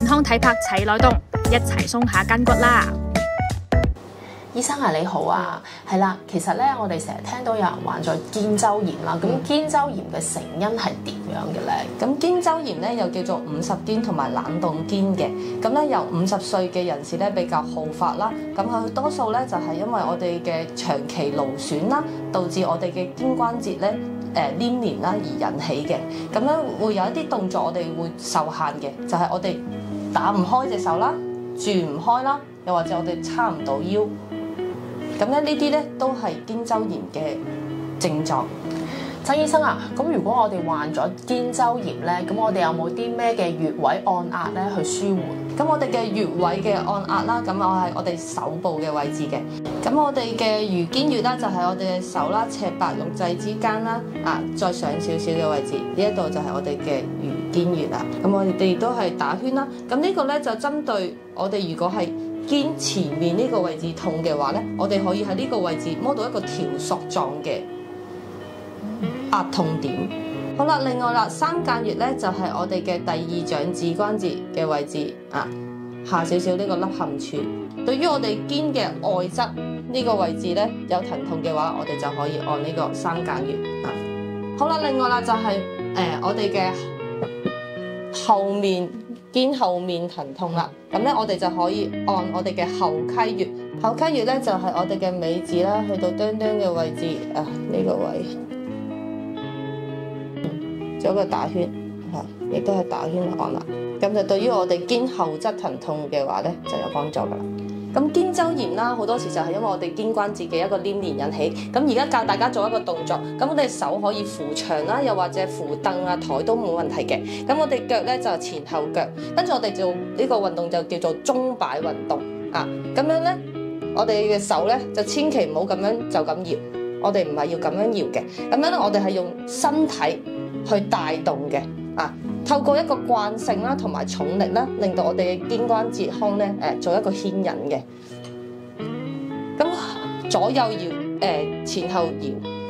康體魄齊來動，一齊鬆下筋骨啦！ 醫生啊，你好啊，係啦，其實咧，我哋成日聽到有人患咗肩周炎啦，咁肩周炎嘅成因係點樣嘅咧？ 咁肩周炎咧又叫做50肩同埋冷凍肩嘅，咁咧由50歲嘅人士咧比較好發啦，咁佢多數咧就係因為我哋嘅長期勞損啦，導致我哋嘅肩關節咧黏連啦而引起嘅，咁咧會有一啲動作我哋會受限嘅，就係我哋打唔開隻手啦，轉唔開啦，又或者我哋叉唔到腰。咁咧呢啲咧都係肩周炎嘅症狀。 曾醫生啊，咁如果我哋患咗肩周炎咧，咁我哋有冇啲咩嘅穴位按壓咧去舒緩？ 咁我哋嘅穴位嘅按壓啦，咁我係我哋手部嘅位置嘅。咁我哋嘅魚肩穴啦，就係我哋嘅手啦，赤白六際之間啦，再上少少嘅位置，呢一度就係我哋嘅魚肩穴啦。咁我哋都係打圈啦。咁呢個咧就針對我哋如果係肩前面呢個位置痛嘅話咧，我哋可以喺呢個位置摸到一個條索狀嘅壓痛點。好啦，另外啦，三間穴咧就係我哋嘅第二掌指關節嘅位置下少少呢個凹陷處。對於我哋肩嘅外側呢個位置咧有疼痛嘅話，我哋就可以按呢個三間穴。好啦，另外啦就係我哋嘅後面。肩後面疼痛啦，咁咧我哋就可以按我哋嘅後溪穴。後溪穴咧就係我哋嘅尾指啦，去到哚哚嘅位置呢個位，做一個打圈亦都係打圈按啦。咁就對於我哋肩後側疼痛嘅話咧就有幫助噶啦。咁肩周炎啦，好多時就係因為我哋肩關節嘅一個黏連引起。咁而家教大家做一個動作，咁我哋手可以扶牆啦，又或者扶凳台都冇問題嘅。咁我哋腳咧就前後腳，跟住我哋做呢個運動就叫做鐘擺運動咁樣咧，我哋嘅手咧就千祈唔好咁樣就咁搖，我哋唔係要咁樣搖嘅。咁樣咧，我哋係用身體去帶動嘅透過一個慣性啦，同埋重力啦，令到我哋嘅肩關節腔咧做一個牽引嘅。咁左右搖前後搖。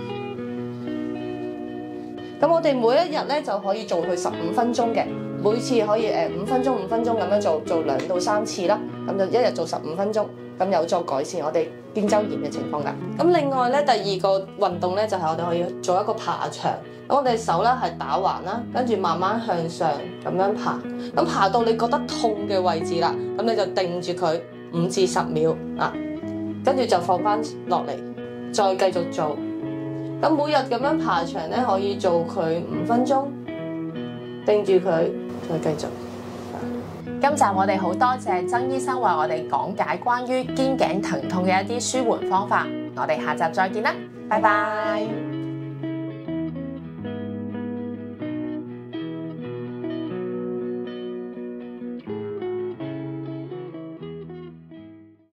咁我哋每一日咧就可以做佢15分鐘嘅，每次可以5分鐘5分鐘咁樣做2到3次啦。咁就一日做15分鐘，咁有助改善我哋肩周炎嘅情況㗎。咁另外咧，第二個運動咧就係我哋可以做一個爬牆。咁我哋手咧係打橫啦，跟住慢慢向上咁樣爬。咁爬到你覺得痛嘅位置啦，咁你就定住佢5至10秒跟住就放翻落嚟，再繼續做。咁每日咁樣爬牆咧，可以做佢5分鐘，定住佢，再繼續。 今集我哋好多謝曾醫生為我哋講解關於肩頸疼痛嘅一啲舒緩方法。我哋下集再見啦，拜拜。